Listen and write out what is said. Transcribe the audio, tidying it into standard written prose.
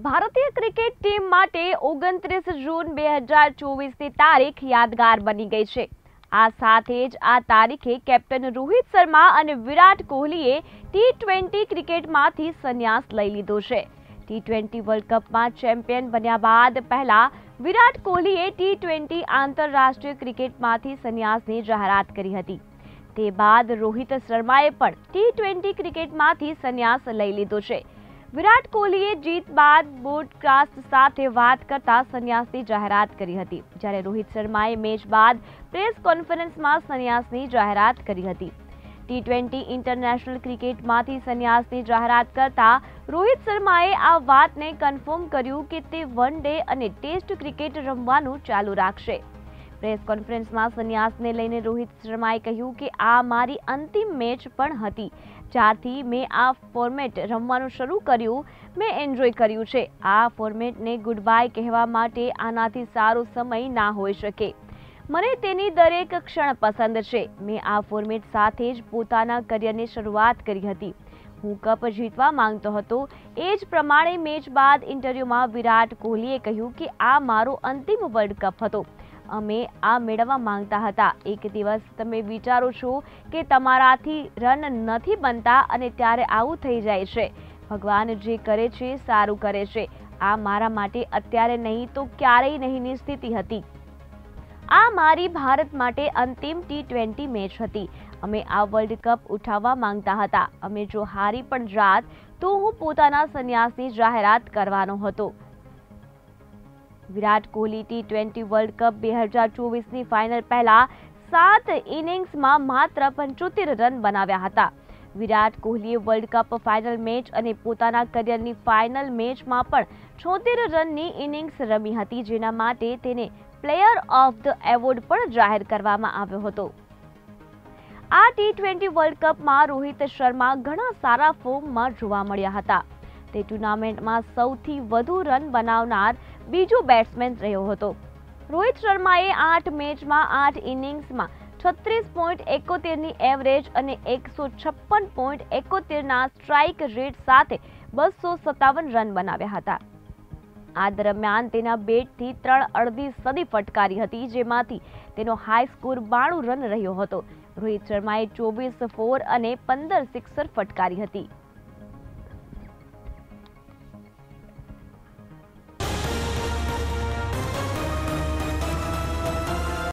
ભારતીય cricket team માટે 29 જૂન 2024ની તારીખ યાદગાર બની ગઈ છે। આ સાથે જ આ તારીખે કેપ્ટન રોહિત શર્મા અને વિરાટ કોહલીએ ટી20 ક્રિકેટમાંથી સંન્યાસ લઈ લીધો છે। ટી20 વર્લ્ડ કપમાં ચેમ્પિયન બન્યા બાદ પહેલા વિરાટ કોહલીએ ટી20 આંતરરાષ્ટ્રીય ક્રિકેટમાંથી સંન્યાસની જાહેરાત કરી હતી। તે બાદ રોહિત શર્માએ પણ ટી20 ક્રિકેટમાંથી સંન્યાસ લઈ લીધો છે। વિરાટ કોહલીએ જીત બાદ બ્રોડકાસ્ટ સાથે વાત કરતા સંન્યાસની જાહેરાત કરી હતી, જ્યારે રોહિત શર્માએ મેચ બાદ પ્રેસ કોન્ફરન્સમાં સંન્યાસની જાહેરાત કરી હતી। ટી20 ઇન્ટરનેશનલ ક્રિકેટમાંથી સંન્યાસની જાહેરાત કરતા રોહિત શર્માએ આ વાતને કન્ફર્મ કર્યું કે તે વન ડે અને ટેસ્ટ ક્રિકેટ રમવાનું ચાલુ રાખશે। પ્રેસ કોન્ફરન્સમાં સંન્યાસને લઈને રોહિત શર્માએ કહ્યું કે આ મારી અંતિમ મેચ પણ હતી, જ્યારથી મેં આ ફોર્મેટ રમવાનું શરૂ કર્યું મેં એન્જોય કર્યું છે। આ ફોર્મેટને ગુડ બાય કહેવા માટે આનાથી સારો સમય ના હોઈ શકે। મને તેની દરેક ક્ષણ પસંદ છે। મેં આ ફોર્મેટ સાથે જ પોતાના કરિયરની શરૂઆત કરી હતી। હું કપ જીતવા માંગતો હતો। એ જ પ્રમાણે મેચ બાદ ઇન્ટરવ્યુમાં વિરાટ કોહલીએ કહ્યું કે આ મારો અંતિમ વર્લ્ડ કપ હતો। અમે આ મેળવવા માંગતા હતા। એક દિવસ તમે વિચારો છો કે તમારાથી રન નથી બનતા અને ત્યારે આવું થઈ જાય છે। ભગવાન જે કરે છે સારું કરે છે। આ મારા માટે અત્યારે નહીં તો ક્યારેય નહીંની સ્થિતિ હતી। આ મારી ભારત માટે અંતિમ ટી20 મેચ હતી। અમે આ વર્લ્ડ કપ ઉઠાવવા માંગતા હતા। અમે જો હારી પણ જાત તો હું પોતાના સંન્યાસની જાહેરાત કરવાનો હતો। વિરાટ કોહલી ટી20 વર્લ્ડ કપ 2024ની ફાઇનલ પહેલા 7 ઇનિંગ્સમાં માત્ર 75 રન બનાવ્યા હતા। વિરાટ કોહલીએ વર્લ્ડ કપ ફાઇનલ મેચ અને પોતાના કરિયરની ફાઇનલ મેચમાં પણ 76 રનની ઇનિંગ્સ રમી હતી, જેના માટે તેને પ્લેયર ઓફ ધ એવોર્ડ પણ જાહેર કરવામાં આવ્યો હતો। આ ટી20 વર્લ્ડ કપમાં રોહિત શર્મા ઘણા સારા ફોર્મમાં જોવા મળ્યા હતા। તે ટુર્નામેન્ટમાં સૌથી વધુ રન બનાવનાર બીજો બેટ્સમેન રહ્યો હતો। રોહિત શર્માએ 8 મેચમાં 8 ઇનિંગ્સમાં 36.71ની એવરેજ અને 156.71ના સ્ટ્રાઇક રેટ સાથે 257 રન બનાવ્યા હતા। આ દરમિયાન તેના બેટથી 3 અડધી સદી ફટકારી હતી, જેમાંથી તેનો હાઈ સ્કોર 92 રન રહ્યો હતો। રોહિત શર્માએ 24 4 અને 15 સિક્સર ફટકારી હતી।